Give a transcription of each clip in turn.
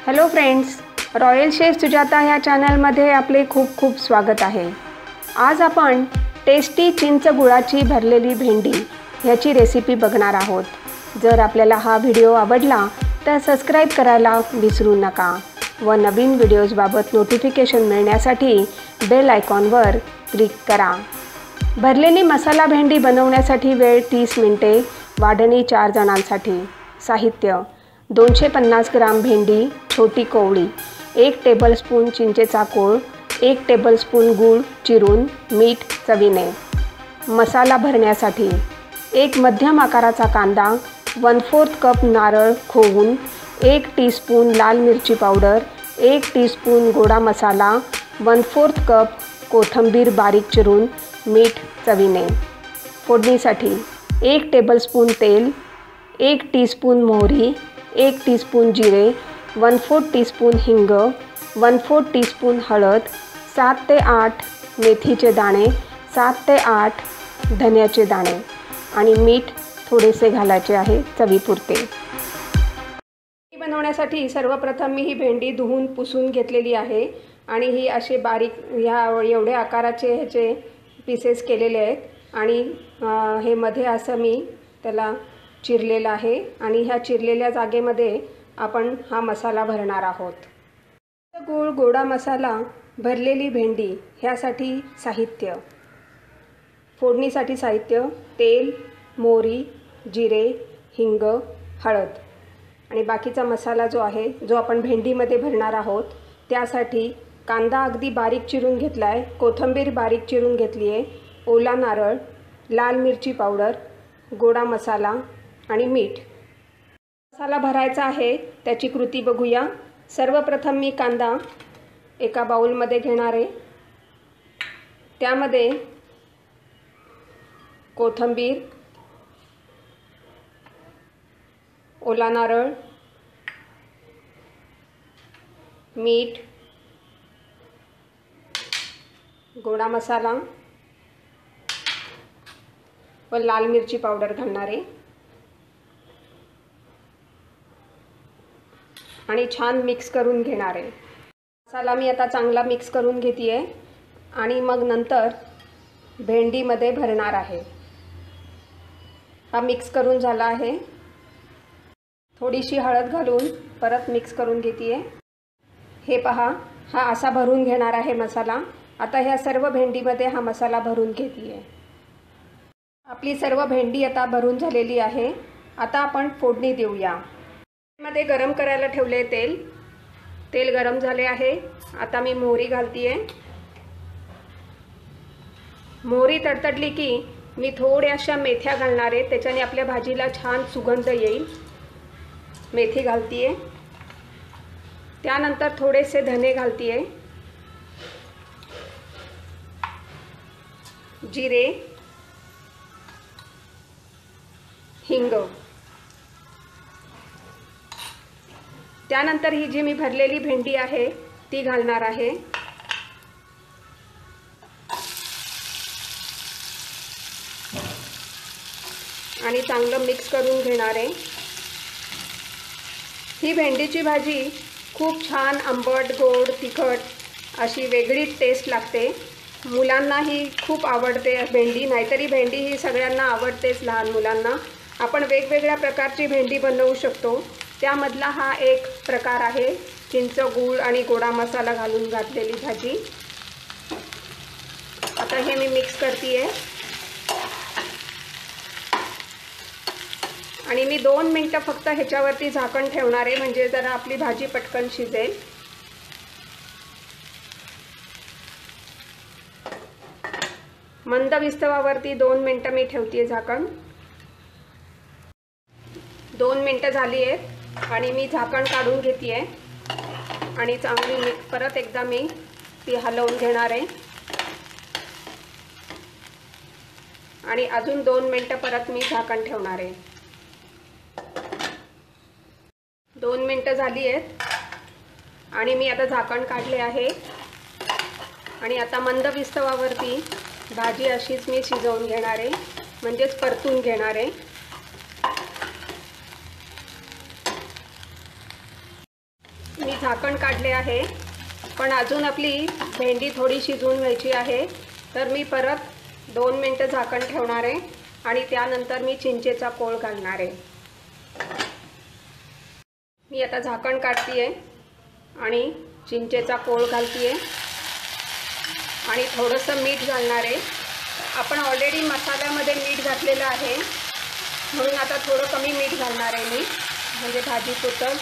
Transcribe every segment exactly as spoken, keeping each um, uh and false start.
Hello friends, royal chef Sujata ह्या चॅनलमध्ये आपले खूप खूप स्वागत आहे। आज आपण टेस्टी चिंच गुळाची भरलेली भेंडी ह्याची रेसिपी बघणार आहोत। जर आपल्याला हा व्हिडिओ आवडला तर सबस्क्राइब करायला विसरू नका व नवीन व्हिडिओजबाबत नोटिफिकेशन मिळण्यासाठी बेल आयकॉनवर क्लिक करा। भरलेली मसाला भेंडी बनवण्यासाठी वेळ तीस मिनिटे, वाढणी चार जणांसाठी। साहित्य: दोनशे पन्नास ग्राम भेंडी छोटी कोवळी, एक टेबलस्पून चिंचेचा कोळ, एक टेबलस्पून गूळ चिरून, मीठ चवीने। मसाला भरण्यासाठी एक मध्यम आकाराचा कांदा, वन फोर्थ कप नारळ खोवून, एक टीस्पून लाल मिरची पावडर, एक टीस्पून गोडा मसाला, वन फोर्थ कप कोथिंबीर बारीक चिरून, मीठ चवीने। फोडणीसाठी एक टेबलस्पून तेल, एक टीस्पून मोहरी, एक टीस्पून जिरे, वन फोर्थ टीस्पून हिंग, वन फोर्थ टीस्पून हळद, सात ते आठ मेथीचे दाणे, सात ते आठ धन्याचे दाणे आणि मीठ थोडेसे घालायचे आहे चवीपुरते। भेंडी बनवण्यासाठी सर्वप्रथम मी ही भेंडी धुवून पुसून घेतलेली आहे आणि ही असे बारीक ह्या एवढ्या आकाराचे ह्याचे पीसेस केलेले आहेत आणि हे मध्ये असं मी त्याला चिरलेला आहे आणि ह्या चिरलेल्या जागेमध्ये आपण हा मसाला भरणार आहोत। गूळ गोडा मसाला भरलेली भेंडी ह्यासाठी साहित्य: फोडणीसाठी साहित्य: तेल, मोहरी, जिरे, हिंग, हळद आणि बाकीचा मसाला जो आहे जो आपण भेंडीमध्ये भरणार आहोत त्यासाठी कांदा अगदी बारीक चिरून घेतला आहे, कोथिंबीर बारीक चिरून घेतली आहे, ओला नारळ, लाल मिरची पावडर, गोडा मसाला आणि मीठ। मसाला भरायचा आहे त्याची कृती बघूया। सर्वप्रथम मी कांदा एका बाउलमध्ये घेणार आहे, त्यामध्ये कोथिंबीर, ओला नारळ, मीठ, गोडा मसाला व लाल मिरची पावडर घालणार आहे आणि छान मिक्स करून घेणार आहे। मसाला मी आता चांगला मिक्स करून घेते आहे आणि मग नंतर भेंडीमध्ये भरणार आहे। हा मिक्स करून झाला आहे, थोडीशी हळद घालून परत मिक्स करून घेते आहे। हे पहा, हा असा भरून घेणार आहे मसाला। आता ह्या सर्व भेंडीमध्ये हा मसाला भरून घेते आहे। आपली सर्व भेंडी आता भरून झालेली आहे। आता आपण फोडणी देऊया। मध्ये गरम करायला ठेवले तेल तेल गरम झाले आहे। आता मी मोहरी घालते आहे। मोहरी तडतडली की मी थोड्याशा मेथ्या घालणार आहे, त्याच्याने आपल्या भाजीला छान सुगंध येईल। मेथी घालते आहे, त्यानंतर थोडेसे धने घालते आहे, जिरे, हिंग, त्यानंतर ही जी मी भरलेली भेंडी आहे ती घालणार आहे आणि चांगलं मिक्स करून घेणार आहे। ही भेंडीची भाजी खूप छान आंबट, गोड, तिखट अशी वेगळीच टेस्ट लागते। मुलांनाही खूप आवडते भेंडी, नाहीतरी भेंडी ही सगळ्यांना आवडतेच लहान मुलांना। आपण वेगवेगळ्या प्रकारची भेंडी बनवू शकतो, त्यामधला हा एक प्रकार आहे चिंच गूळ आणि गोडा मसाला घालून घातलेली भाजी। आता हे मी मिक्स करते आहे आणि मी दोन मिनटं फक्त ह्याच्यावरती झाकण ठेवणार आहे, म्हणजे जरा आपली भाजी पटकन शिजेल। मंद विस्तवावरती दोन मिनटं मी ठेवते झाकण। दोन मिनटं झाली आहेत आणि मी झाकण काढून घेते आहे आणि चांगली मिक्स परत एकदा मी ती हलवून घेणार आहे आणि अजून दोन मिनटं परत मी झाकण ठेवणार आहे। दोन मिनटं झाली आहेत आणि मी आता झाकण काढले आहे आणि आता मंद विस्तवावरती भाजी अशीच मी शिजवून घेणार आहे, म्हणजेच परतून घेणार आहे। झाकण काढले आहे, पण अजून आपली भेंडी थोडी शिजवून घ्यायची आहे. तर मी परत दोन मिनटं झाकण ठेवणार आहे आणि त्यानंतर मी चिंचेचा कोळ घालणार आहे. मी आता झाकण काढते आहे आणि चिंचेचा कोळ घालते आहे आणि थोडंसं मीठ घालणार आहे. आपण ऑलरेडी मसाल्यामध्ये मीठ घातलेलं आहे, म्हणून आता थोडं कमी मीठ घालणार आहे मी, म्हणजे भाजी पुरतं,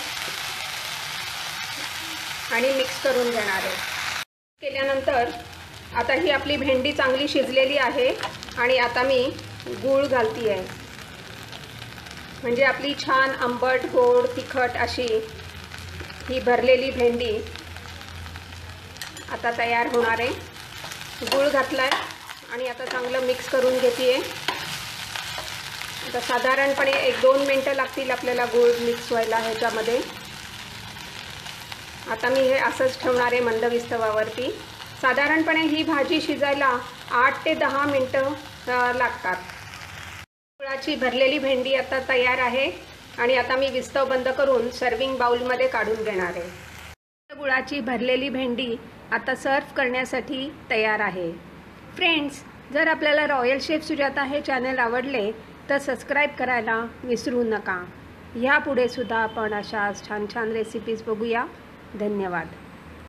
आणि मिक्स करून घेणार आहे. केल्यानंतर आता ही आपली भेंडी चांगली शिजलेली आहे आणि आता मी गूळ घालते आहे, म्हणजे आपली छान आंबट गोड तिखट अशी ही भरलेली भेंडी आता तयार होणार आहे. गूळ घातला आहे आणि आता चांगलं मिक्स करून घेते आहे. आता साधारणपणे एक दोन मिनटं लागतील आपल्याला गूळ मिक्स व्हायला ह्याच्यामध्ये. आता मी हे असंच ठेवणार आहे मंद विस्तवावरती. साधारणपणे ही भाजी शिजायला आठ ते दहा मिनटं लागतात. गुळाची भरलेली भेंडी आता तयार आहे आणि आता मी विस्तव बंद करून सर्विंग बाउलमध्ये काढून घेणार आहे. गुळाची भरलेली भेंडी आता सर्व करण्यासाठी तयार आहे. फ्रेंड्स, जर आपल्याला रॉयल शेफ सुजाता हे चॅनल आवडले तर सबस्क्राईब करायला विसरू नका. ह्यापुढे सुद्धा आपण अशा छान छान रेसिपीज बघूया. धन्यवाद.